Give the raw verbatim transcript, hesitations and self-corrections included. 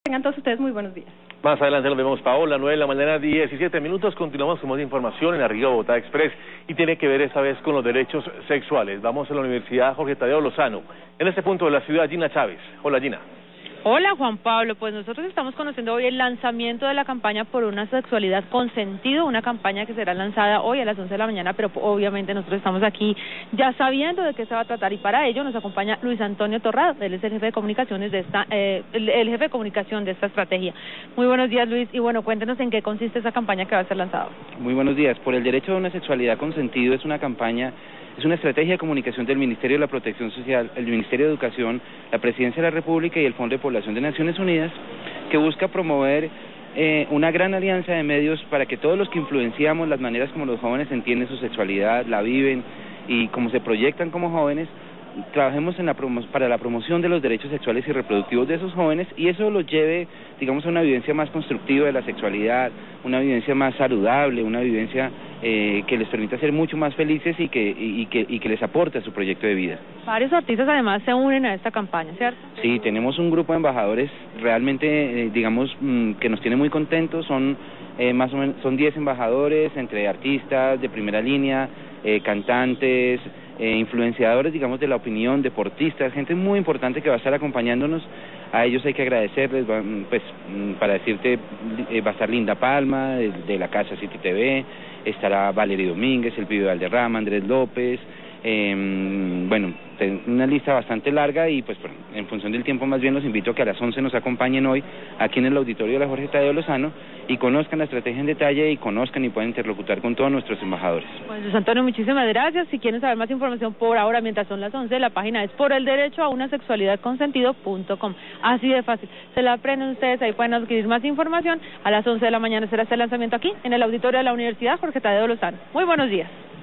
Tengan todos ustedes muy buenos días. Más adelante nos vemos, Paola, nueve de la mañana, diecisiete minutos. Continuamos con más información en Arriba Bogotá Express y tiene que ver esta vez con los derechos sexuales. Vamos a la Universidad Jorge Tadeo Lozano. En este punto de la ciudad, Gina Chávez. Hola, Gina. Hola, Juan Pablo. Pues nosotros estamos conociendo hoy el lanzamiento de la campaña por una sexualidad con sentido, una campaña que será lanzada hoy a las once de la mañana, pero obviamente nosotros estamos aquí ya sabiendo de qué se va a tratar y para ello nos acompaña Luis Antonio Torrado. Él es el jefe de comunicaciones de esta, eh, el, el jefe de comunicación de esta estrategia. Muy buenos días, Luis, y bueno, cuéntenos en qué consiste esa campaña que va a ser lanzada. Muy buenos días. Por el derecho a una sexualidad con sentido es una campaña, es una estrategia de comunicación del Ministerio de la Protección Social, el Ministerio de Educación, la Presidencia de la República y el Fondo de Población de Naciones Unidas, que busca promover eh, una gran alianza de medios para que todos los que influenciamos las maneras como los jóvenes entienden su sexualidad, la viven y cómo se proyectan como jóvenes, trabajemos en la promo para la promoción de los derechos sexuales y reproductivos de esos jóvenes y eso los lleve, digamos, a una vivencia más constructiva de la sexualidad, una vivencia más saludable, una vivencia eh, que les permita ser mucho más felices y que, y, y que, y que les aporte a su proyecto de vida. Varios artistas además se unen a esta campaña, ¿cierto? Sí, tenemos un grupo de embajadores realmente, eh, digamos, mmm, que nos tiene muy contentos, son eh, más o menos, son diez embajadores entre artistas de primera línea, eh, cantantes, Eh, influenciadores, digamos, de la opinión, deportistas, gente muy importante que va a estar acompañándonos. A ellos hay que agradecerles, pues, para decirte, eh, va a estar Linda Palma, de, de la casa City T V, estará Valery Domínguez, el Pibe Valderrama, Andrés López, eh, bueno, una lista bastante larga y pues en función del tiempo más bien los invito a que a las once nos acompañen hoy aquí en el auditorio de la Jorge Tadeo Lozano y conozcan la estrategia en detalle y conozcan y puedan interlocutar con todos nuestros embajadores. Pues Luis Antonio, muchísimas gracias. Si quieren saber más información por ahora, mientras son las once, la página es por el derecho a una sexualidad con sentido punto com. Así de fácil. Se la aprenden ustedes, ahí pueden adquirir más información. A las once de la mañana será este lanzamiento aquí en el auditorio de la Universidad Jorge Tadeo Lozano. Muy buenos días.